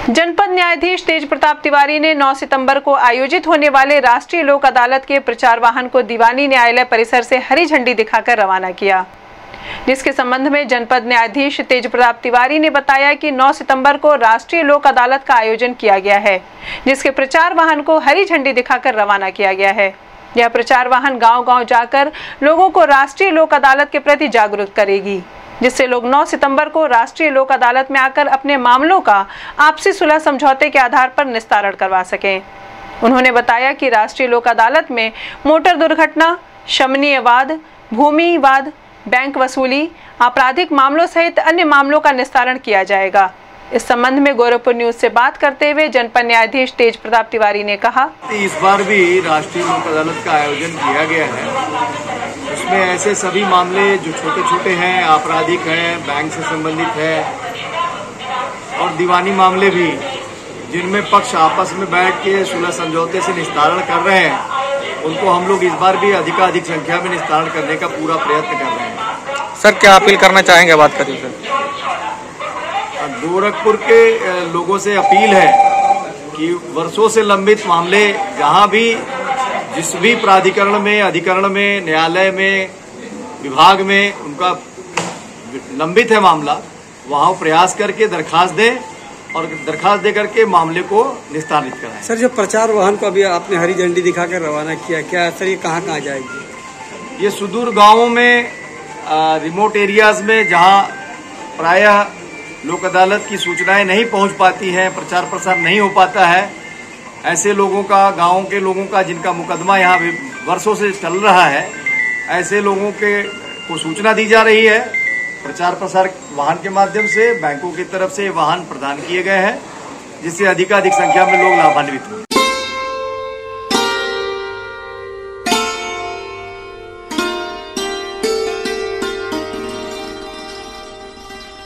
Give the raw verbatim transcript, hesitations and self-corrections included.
जनपद न्यायाधीश तेज प्रताप तिवारी ने नौ सितंबर को आयोजित होने वाले राष्ट्रीय लोक अदालत के प्रचार वाहन को दीवानी न्यायालय परिसर से हरी झंडी दिखाकर रवाना किया, जिसके संबंध में जनपद न्यायाधीश तेज प्रताप तिवारी ने बताया कि नौ सितंबर को राष्ट्रीय लोक अदालत का आयोजन किया गया है, जिसके प्रचार वाहन को हरी झंडी दिखाकर रवाना किया गया है। यह प्रचार वाहन गांव-गांव जाकर लोगों को राष्ट्रीय लोक अदालत के प्रति जागरूक करेगी, जिससे लोग नौ सितंबर को राष्ट्रीय लोक अदालत में आकर अपने मामलों का आपसी सुलह समझौते के आधार पर निस्तारण करवा सकें। उन्होंने बताया कि राष्ट्रीय लोक अदालत में मोटर दुर्घटना, शमनीय वाद, भूमि वाद, बैंक वसूली, आपराधिक मामलों सहित अन्य मामलों का निस्तारण किया जाएगा। इस संबंध में गोरखपुर न्यूज से बात करते हुए जनपद न्यायाधीश तेज प्रताप तिवारी ने कहा, इस बार भी राष्ट्रीय लोक अदालत का आयोजन किया गया है। उसमें ऐसे सभी मामले जो छोटे छोटे हैं, आपराधिक हैं, बैंक से संबंधित है और दीवानी मामले भी, जिनमें पक्ष आपस में बैठ के सुलह समझौते से निस्तारण कर रहे हैं, उनको हम लोग इस बार भी अधिकाधिक संख्या में निस्तारण करने का पूरा प्रयत्न कर रहे हैं। सर, क्या अपील करना चाहेंगे? बात करिए सर। गोरखपुर के लोगों से अपील है कि वर्षों से लंबित मामले, जहां भी जिस भी प्राधिकरण में, अधिकरण में, न्यायालय में, विभाग में उनका लंबित है मामला, वहां प्रयास करके दरखास्त दें और दरखास्त दे करके मामले को निस्तारित कराएं। सर, जो प्रचार वाहन को अभी आपने हरी झंडी दिखाकर रवाना किया, क्या सर ये कहाँ कहाँ जाएगी? ये सुदूर गांवों में, आ, रिमोट एरियाज में, जहां प्रायः लोक अदालत की सूचनाएं नहीं पहुंच पाती हैं, प्रचार प्रसार नहीं हो पाता है, ऐसे लोगों का, गांवों के लोगों का जिनका मुकदमा यहाँ वर्षों से चल रहा है, ऐसे लोगों के को सूचना दी जा रही है। प्रचार प्रसार वाहन के माध्यम से बैंकों की तरफ से वाहन प्रदान किए गए हैं, जिससे अधिकाधिक संख्या में लोग लाभान्वित हुए।